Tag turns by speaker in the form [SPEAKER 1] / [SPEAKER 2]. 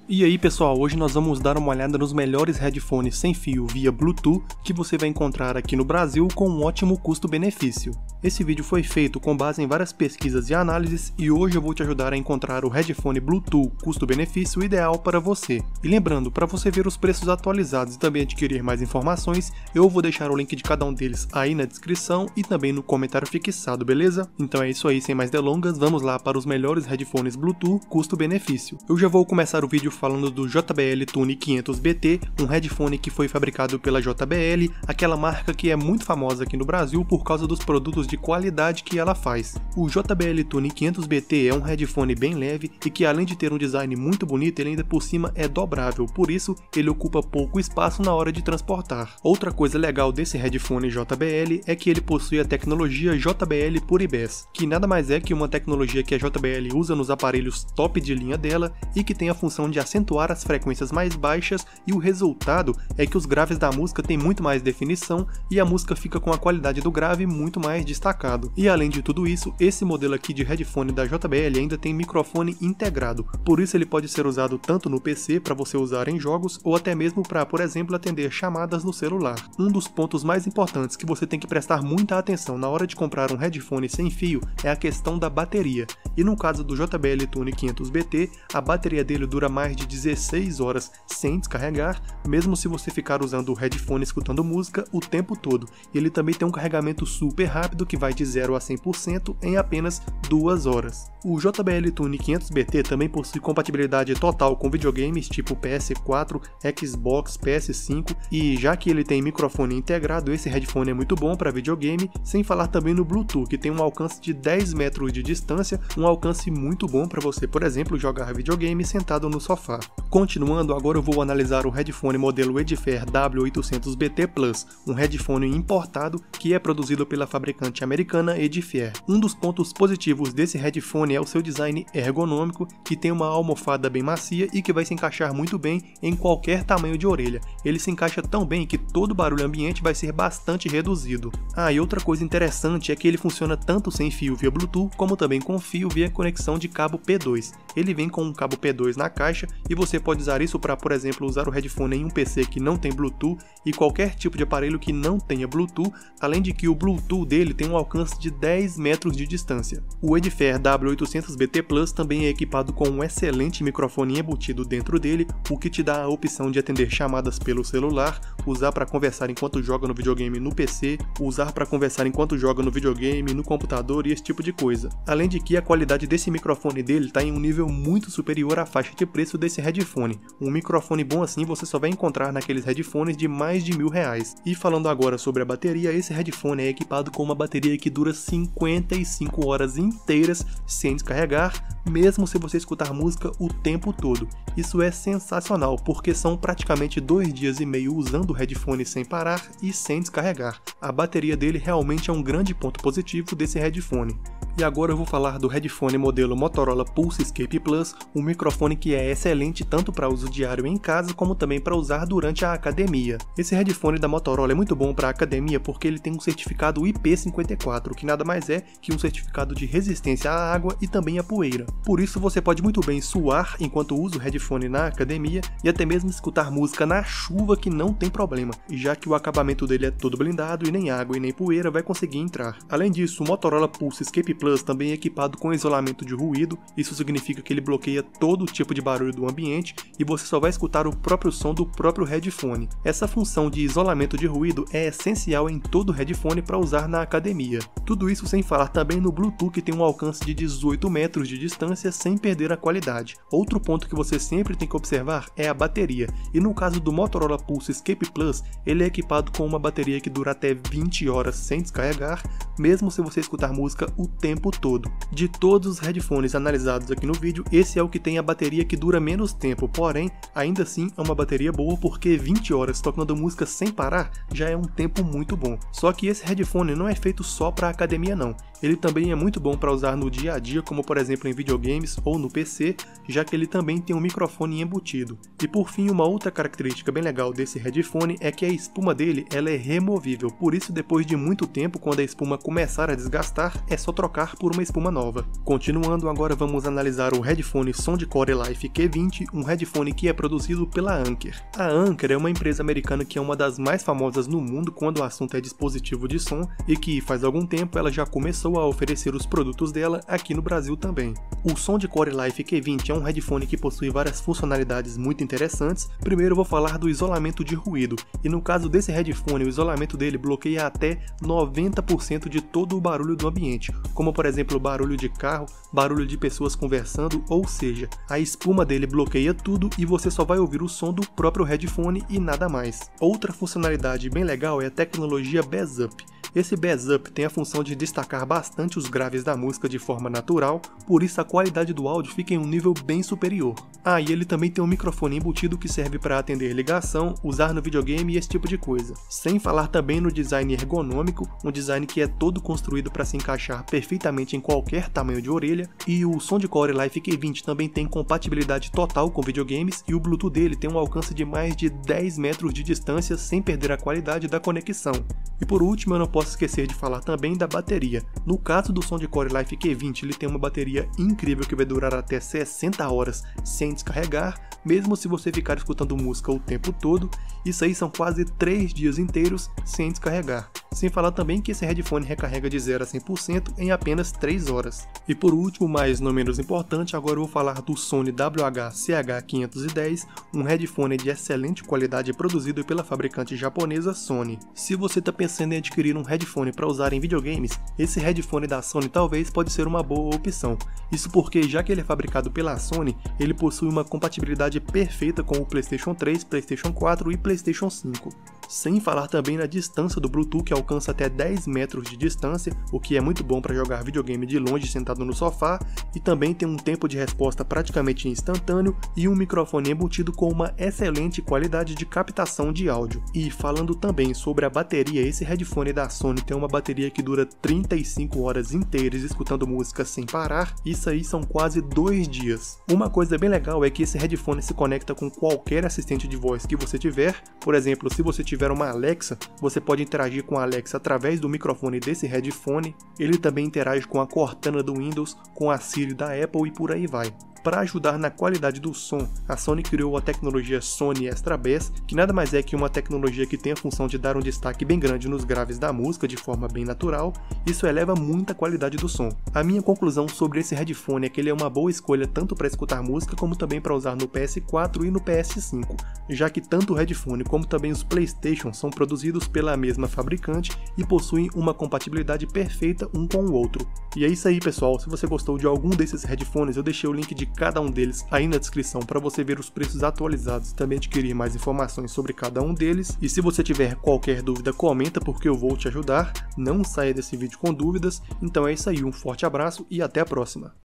[SPEAKER 1] E aí pessoal, hoje nós vamos dar uma olhada nos melhores headphones sem fio via Bluetooth que você vai encontrar aqui no Brasil com um ótimo custo-benefício. Esse vídeo foi feito com base em várias pesquisas e análises e hoje eu vou te ajudar a encontrar o headphone Bluetooth custo-benefício ideal para você. E lembrando, para você ver os preços atualizados e também adquirir mais informações, eu vou deixar o link de cada um deles aí na descrição e também no comentário fixado, beleza? Então é isso aí, sem mais delongas, vamos lá para os melhores headphones Bluetooth custo-benefício. Eu já vou começar o vídeo falando do JBL Tune 500BT, um headphone que foi fabricado pela JBL, aquela marca que é muito famosa aqui no Brasil por causa dos produtos de qualidade que ela faz. O JBL Tune 500BT é um headphone bem leve e que, além de ter um design muito bonito, ele ainda por cima é dobrável, por isso ele ocupa pouco espaço na hora de transportar. Outra coisa legal desse headphone JBL é que ele possui a tecnologia JBL PuriBass, que nada mais é que uma tecnologia que a JBL usa nos aparelhos top de linha dela e que tem a função de acentuar as frequências mais baixas, e o resultado é que os graves da música têm muito mais definição e a música fica com a qualidade do grave muito mais destacado. E além de tudo isso, esse modelo aqui de headphone da JBL ainda tem microfone integrado, por isso ele pode ser usado tanto no PC para você usar em jogos ou até mesmo para, por exemplo, atender chamadas no celular. Um dos pontos mais importantes que você tem que prestar muita atenção na hora de comprar um headphone sem fio é a questão da bateria, e no caso do JBL Tune 500BT, a bateria dele dura mais de 16 horas sem descarregar, mesmo se você ficar usando o headphone escutando música o tempo todo. Ele também tem um carregamento super rápido que vai de 0 a 100% em apenas 2 horas. O JBL Tune 500BT também possui compatibilidade total com videogames tipo PS4, Xbox, PS5, e já que ele tem microfone integrado, esse headphone é muito bom para videogame, sem falar também no Bluetooth, que tem um alcance de 10 metros de distância, um alcance muito bom para você, por exemplo, jogar videogame sentado no sofá. Continuando, agora eu vou analisar o headphone modelo Edifair W800BT Plus, um headphone importado que é produzido pela fabricante americana Edifair. Um dos pontos positivos desse headphone é o seu design ergonômico, que tem uma almofada bem macia e que vai se encaixar muito bem em qualquer tamanho de orelha. Ele se encaixa tão bem que todo o barulho ambiente vai ser bastante reduzido. E outra coisa interessante é que ele funciona tanto sem fio via Bluetooth, como também com fio via conexão de cabo P2. Ele vem com um cabo P2 na caixa e você pode usar isso para, por exemplo, usar o headphone em um PC que não tem Bluetooth e qualquer tipo de aparelho que não tenha Bluetooth, além de que o Bluetooth dele tem um alcance de 10 metros de distância. O Edifair W800BT Plus também é equipado com um excelente microfone embutido dentro dele, o que te dá a opção de atender chamadas pelo celular, usar para conversar enquanto joga no videogame no PC, usar para conversar enquanto joga no videogame, no computador e esse tipo de coisa. Além de que a qualidade desse microfone dele está em um nível muito superior à faixa de preço desse headphone. Um microfone bom assim você só vai encontrar naqueles headphones de mais de R$1.000. E falando agora sobre a bateria, esse headphone é equipado com uma bateria que dura 55 horas inteiras sem descarregar, mesmo se você escutar música o tempo todo. Isso é sensacional, porque são praticamente 2 dias e meio usando o headphone sem parar e sem descarregar. A bateria dele realmente é um grande ponto positivo desse headphone. E agora eu vou falar do headphone modelo Motorola Pulse Escape Plus, um microfone que é excelente tanto para uso diário em casa como também para usar durante a academia. Esse headphone da Motorola é muito bom para a academia porque ele tem um certificado IP54, que nada mais é que um certificado de resistência à água e também à poeira. Por isso você pode muito bem suar enquanto usa o headphone na academia e até mesmo escutar música na chuva, que não tem problema, já que o acabamento dele é todo blindado e nem água e nem poeira vai conseguir entrar. Além disso, o Motorola Pulse Escape Plus também é equipado com isolamento de ruído. Isso significa que ele bloqueia todo tipo de barulho do ambiente e você só vai escutar o próprio som do próprio headphone. Essa função de isolamento de ruído é essencial em todo headphone para usar na academia. Tudo isso sem falar também no Bluetooth, que tem um alcance de 18 metros de distância sem perder a qualidade. Outro ponto que você sempre tem que observar é a bateria, e no caso do Motorola Pulse Escape Plus, ele é equipado com uma bateria que dura até 20 horas sem descarregar, mesmo se você escutar música o tempo todo. De todos os headphones analisados aqui no vídeo, esse é o que tem a bateria que dura menos tempo, porém, ainda assim é uma bateria boa, porque 20 horas tocando música sem parar já é um tempo muito bom. Só que esse headphone não é feito só para academia não, Ele também é muito bom para usar no dia a dia, como por exemplo em videogames ou no PC, já que ele também tem um microfone embutido. E por fim, uma outra característica bem legal desse headphone é que a espuma dele ela é removível, por isso depois de muito tempo, quando a espuma começar a desgastar, é só trocar por uma espuma nova. Continuando, agora vamos analisar o headphone Soundcore Life Q20, um headphone que é produzido pela Anker. A Anker é uma empresa americana que é uma das mais famosas no mundo quando o assunto é dispositivo de som e que faz algum tempo ela já começou a oferecer os produtos dela aqui no Brasil também. O Soundcore Life Q20 é um headphone que possui várias funcionalidades muito interessantes. Primeiro eu vou falar do isolamento de ruído, e no caso desse headphone o isolamento dele bloqueia até 90% de todo o barulho do ambiente, como por exemplo barulho de carro, barulho de pessoas conversando, ou seja, a espuma dele bloqueia tudo e você só vai ouvir o som do próprio headphone e nada mais. Outra funcionalidade bem legal é a tecnologia Bass Up. Esse Bass Up tem a função de destacar bastante os graves da música de forma natural, por isso a qualidade do áudio fica em um nível bem superior. Ah, e ele também tem um microfone embutido que serve para atender ligação, usar no videogame e esse tipo de coisa. Sem falar também no design ergonômico, um design que é todo construído para se encaixar perfeitamente em qualquer tamanho de orelha, e o Soundcore Life Q20 também tem compatibilidade total com videogames, e o Bluetooth dele tem um alcance de mais de 10 metros de distância sem perder a qualidade da conexão. E por último, eu não posso esquecer de falar também da bateria. No caso do Soundcore Life Q20, ele tem uma bateria incrível que vai durar até 60 horas sem descarregar, mesmo se você ficar escutando música o tempo todo. Isso aí são quase 3 dias inteiros sem descarregar. Sem falar também que esse headphone recarrega de 0 a 100% em apenas 3 horas. E por último, mas não menos importante, agora eu vou falar do Sony WH-CH510, um headphone de excelente qualidade produzido pela fabricante japonesa Sony. Se você está pensando em adquirir um headphone para usar em videogames, esse headphone da Sony talvez pode ser uma boa opção. Isso porque, já que ele é fabricado pela Sony, ele possui uma compatibilidade perfeita com o PlayStation 3, PlayStation 4 e PlayStation 5. Sem falar também na distância do Bluetooth, que alcança até 10 metros de distância, o que é muito bom para jogar videogame de longe sentado no sofá, e também tem um tempo de resposta praticamente instantâneo e um microfone embutido com uma excelente qualidade de captação de áudio. E falando também sobre a bateria, esse headphone da Sony tem uma bateria que dura 35 horas inteiras escutando música sem parar, isso aí são quase 2 dias. Uma coisa bem legal é que esse headphone se conecta com qualquer assistente de voz que você tiver. Por exemplo, se você tiver uma Alexa, você pode interagir com a Alexa através do microfone desse headphone. Ele também interage com a Cortana do Windows, com a Siri da Apple e por aí vai. Para ajudar na qualidade do som, a Sony criou a tecnologia Sony Extra Bass, que nada mais é que uma tecnologia que tem a função de dar um destaque bem grande nos graves da música de forma bem natural. Isso eleva muito a qualidade do som. A minha conclusão sobre esse headphone é que ele é uma boa escolha tanto para escutar música como também para usar no PS4 e no PS5, já que tanto o headphone como também os PlayStation são produzidos pela mesma fabricante e possuem uma compatibilidade perfeita um com o outro. E é isso aí, pessoal. Se você gostou de algum desses headphones, eu deixei o link de cada um deles aí na descrição para você ver os preços atualizados e também adquirir mais informações sobre cada um deles. E se você tiver qualquer dúvida, comenta porque eu vou te ajudar. Não saia desse vídeo com dúvidas. Então é isso aí, um forte abraço e até a próxima.